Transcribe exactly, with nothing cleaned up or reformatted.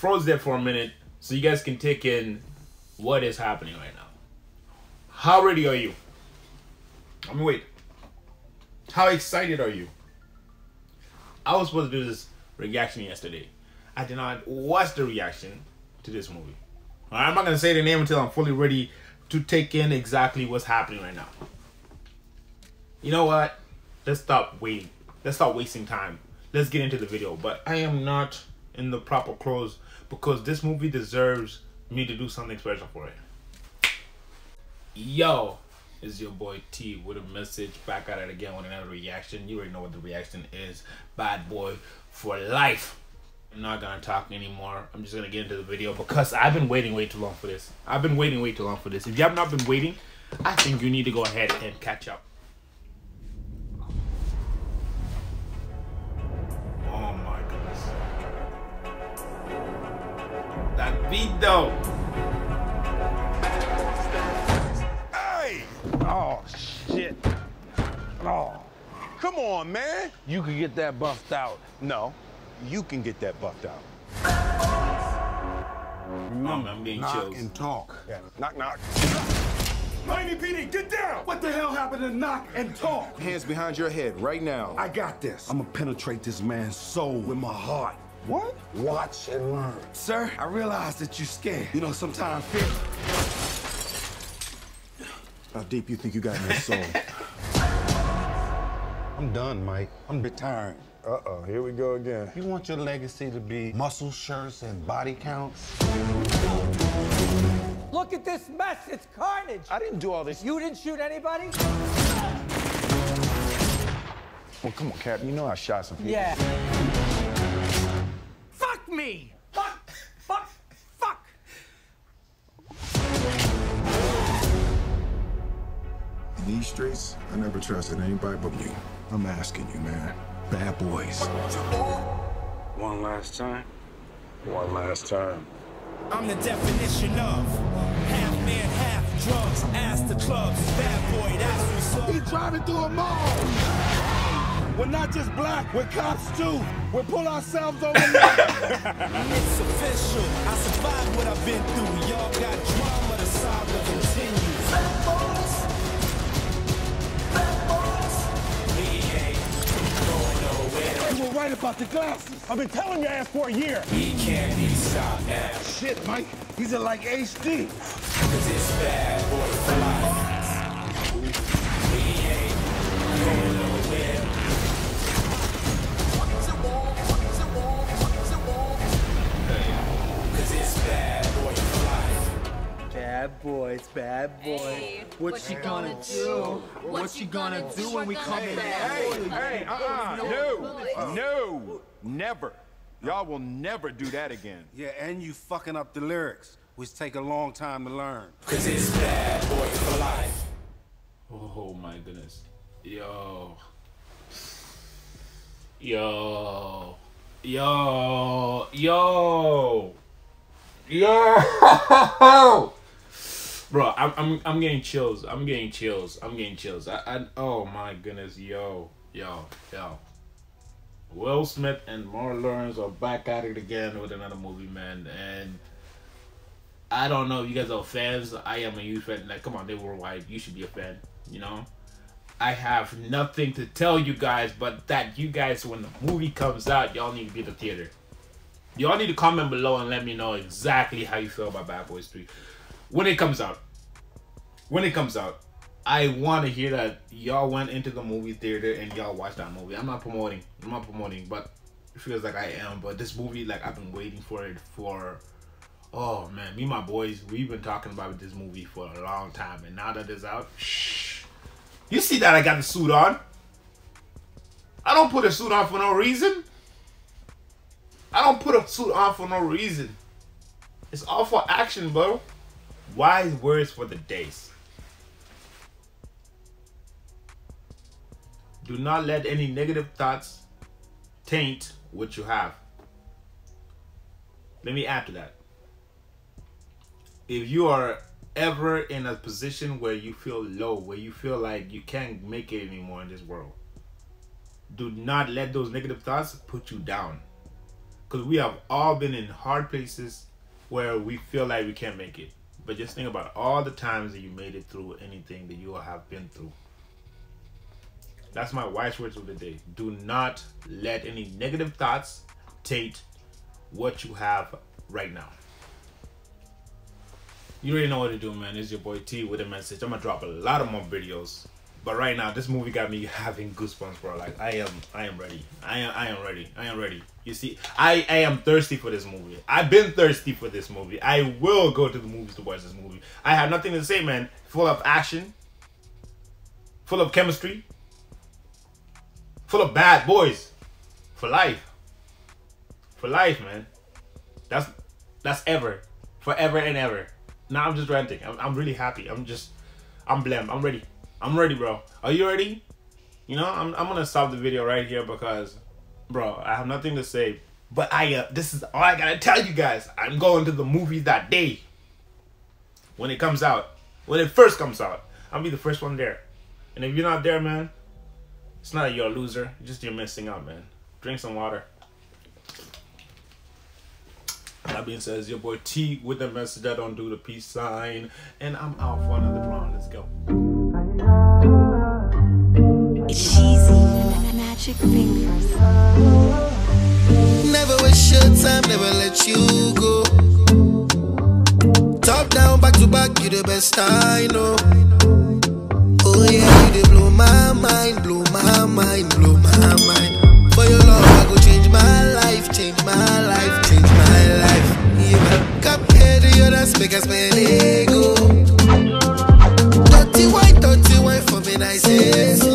froze there for a minute so you guys can take in what is happening right now. How ready are you? I mean, wait. How excited are you? I was supposed to do this reaction yesterday. I did not watch the reaction to this movie. Alright, I'm not going to say the name until I'm fully ready to take in exactly what's happening right now. You know what? Let's stop waiting. Let's stop wasting time. Let's get into the video. But I am not in the proper clothes because this movie deserves me to do something special for it. Yo, it's your boy T with a message. Back at it again with another reaction. You already know what the reaction is. Bad Boy for Life. I'm not gonna talk anymore. I'm just gonna get into the video because I've been waiting way too long for this. I've been waiting way too long for this. If you have not been waiting, I think you need to go ahead and catch up. Oh my goodness. That beat though. Hey! Oh shit. Oh. Come on, man. You could get that buffed out. No. You can get that buffed out. Remember, I'm getting knock chills. and talk. Yeah. Knock, knock. Miami P D, get down! What the hell happened to knock and talk? Hands behind your head right now. I got this. I'm gonna penetrate this man's soul with my heart. What? Watch and learn. Sir, I realize that you're scared. You know, sometimes fear. How deep you think you got in your soul? I'm done, Mike. I'm retiring. Uh-oh, here we go again. You want your legacy to be muscle shirts and body counts? Look at this mess, it's carnage. I didn't do all this. You didn't shoot anybody? Well, come on, Cap. You know I shot some people. Yeah. Fuck me! Fuck! Fuck! Fuck! In these streets, I never trusted anybody but you. I'm asking you, man. Bad boys. One last time. One last time. I'm the definition of half man, half drugs. Ask the clubs, bad boy, that's what's up. He trying to do them all. We're not just black, we're cops too. We pull ourselves over there. It's official. I survived what I've been through. Y'all got drama, the saga continues. Bad boys. Bad boys. We ain't going nowhere. You were right about the glasses. I've been telling your ass for a year. We can't be stopped now. Shit, Mike. These are like H D. Cause it's bad boy for life. We ain't going nowhere. Cause it's bad boy for life. Bad boys, bad boy. Hey, what, what you you gonna, gonna do? do? What, you gonna, do when we come in? Hey, hey, uh-uh. No. No. Never. Y'all will never do that again. Yeah, and you fucking up the lyrics, which take a long time to learn. Cause it's bad boy for life. Oh my goodness. Yo. Yo. Yo. Yo. Yo. Bro, I'm I'm I'm getting chills. I'm getting chills. I'm getting chills. I, I oh my goodness. Yo. Yo. Yo. Will Smith and Martin Lawrence are back at it again with another movie, man. And I don't know if you guys are fans. I am a huge fan. Like, come on, they were white. You should be a fan, you know? I have nothing to tell you guys but that you guys, when the movie comes out, y'all need to be at the theater. Y'all need to comment below and let me know exactly how you feel about Bad Boys three. When it comes out. When it comes out. I want to hear that y'all went into the movie theater and y'all watched that movie. I'm not promoting. I'm not promoting, but it feels like I am. But this movie, like, I've been waiting for it for... Oh, man. Me and my boys, we've been talking about this movie for a long time. And now that it's out... Shh. You see that I got the suit on? I don't put a suit on for no reason. I don't put a suit on for no reason. It's all for action, bro. Wise words for the days. Do not let any negative thoughts taint what you have. Let me add to that. If you are ever in a position where you feel low, where you feel like you can't make it anymore in this world, do not let those negative thoughts put you down. Because we have all been in hard places where we feel like we can't make it. But just think about all the times that you made it through anything that you have been through. That's my wise words of the day. Do not let any negative thoughts taint what you have right now. You already know what to do, man. It's your boy T with a message. I'm gonna drop a lot of more videos. But right now, this movie got me having goosebumps, bro. Like, I am, I am ready. I am, I am ready. I am ready. You see, I, I am thirsty for this movie. I've been thirsty for this movie. I will go to the movies to watch this movie. I have nothing to say, man. Full of action, full of chemistry, full of bad boys, for life, for life, man. That's that's ever, forever and ever. Now I'm just ranting. I'm, I'm really happy. I'm just, I'm blam. I'm ready. I'm ready, bro. Are you ready? You know, I'm, I'm gonna stop the video right here because, bro, I have nothing to say. But I, uh, this is all I gotta tell you guys. I'm going to the movie that day. When it comes out. When it first comes out. I'll be the first one there. And if you're not there, man, it's not that you're a loser. It's just you're missing out, man. Drink some water. That being said, it's your boy T with the message that don't do the peace sign. And I'm out for another round. Let's go. It's cheesy, magic fingers. Never waste your time, never let you go. Top down, back to back, you the best I know. Oh yeah, you dey blow my mind, blow my mind, blow my mind. For your love, I go change my life, change my life, change my life. Yeah, come here to your dance, make us spend ego. Dirty wine, dirty wine for me, nice.